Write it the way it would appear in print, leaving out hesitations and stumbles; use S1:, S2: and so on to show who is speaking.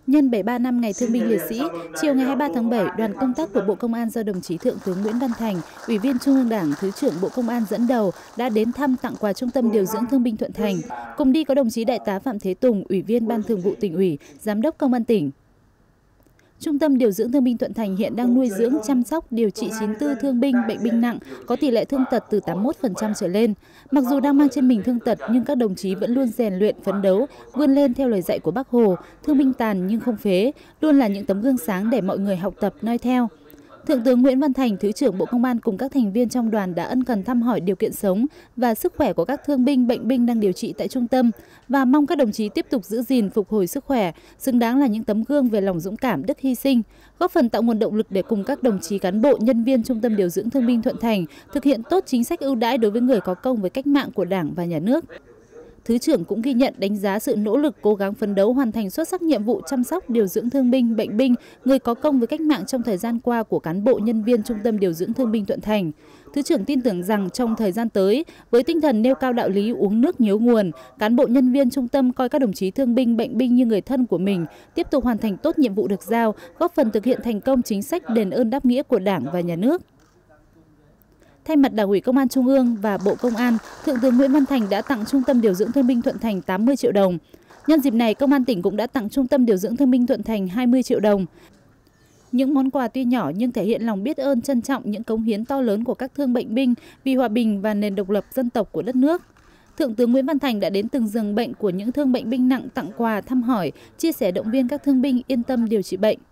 S1: Nhân 73 năm Ngày Thương binh Liệt sĩ, chiều ngày 23 tháng 7, đoàn công tác của Bộ Công an do đồng chí Thượng tướng Nguyễn Văn Thành, Ủy viên Trung ương Đảng, Thứ trưởng Bộ Công an dẫn đầu đã đến thăm tặng quà Trung tâm điều dưỡng thương binh Thuận Thành. Cùng đi có đồng chí Đại tá Phạm Thế Tùng, Ủy viên Ban Thường vụ Tỉnh ủy, Giám đốc Công an tỉnh. Trung tâm điều dưỡng thương binh Thuận Thành hiện đang nuôi dưỡng, chăm sóc, điều trị 94 thương binh, bệnh binh nặng, có tỷ lệ thương tật từ 81% trở lên. Mặc dù đang mang trên mình thương tật nhưng các đồng chí vẫn luôn rèn luyện, phấn đấu, vươn lên theo lời dạy của Bác Hồ, thương binh tàn nhưng không phế, luôn là những tấm gương sáng để mọi người học tập noi theo. Thượng tướng Nguyễn Văn Thành, Thứ trưởng Bộ Công an cùng các thành viên trong đoàn đã ân cần thăm hỏi điều kiện sống và sức khỏe của các thương binh, bệnh binh đang điều trị tại trung tâm và mong các đồng chí tiếp tục giữ gìn, phục hồi sức khỏe, xứng đáng là những tấm gương về lòng dũng cảm, đức hy sinh, góp phần tạo nguồn động lực để cùng các đồng chí cán bộ, nhân viên Trung tâm điều dưỡng thương binh Thuận Thành thực hiện tốt chính sách ưu đãi đối với người có công với cách mạng của Đảng và Nhà nước. Thứ trưởng cũng ghi nhận, đánh giá sự nỗ lực, cố gắng phấn đấu hoàn thành xuất sắc nhiệm vụ chăm sóc, điều dưỡng thương binh, bệnh binh, người có công với cách mạng trong thời gian qua của cán bộ, nhân viên Trung tâm điều dưỡng thương binh Thuận Thành. Thứ trưởng tin tưởng rằng trong thời gian tới, với tinh thần nêu cao đạo lý uống nước nhớ nguồn, cán bộ nhân viên trung tâm coi các đồng chí thương binh, bệnh binh như người thân của mình, tiếp tục hoàn thành tốt nhiệm vụ được giao, góp phần thực hiện thành công chính sách đền ơn đáp nghĩa của Đảng và Nhà nước. Thay mặt Đảng ủy Công an Trung ương và Bộ Công an, Thượng tướng Nguyễn Văn Thành đã tặng Trung tâm điều dưỡng thương binh Thuận Thành 80 triệu đồng. Nhân dịp này, Công an tỉnh cũng đã tặng Trung tâm điều dưỡng thương binh Thuận Thành 20 triệu đồng. Những món quà tuy nhỏ nhưng thể hiện lòng biết ơn, trân trọng những cống hiến to lớn của các thương bệnh binh vì hòa bình và nền độc lập dân tộc của đất nước. Thượng tướng Nguyễn Văn Thành đã đến từng giường bệnh của những thương bệnh binh nặng tặng quà, thăm hỏi, chia sẻ động viên các thương binh yên tâm điều trị bệnh.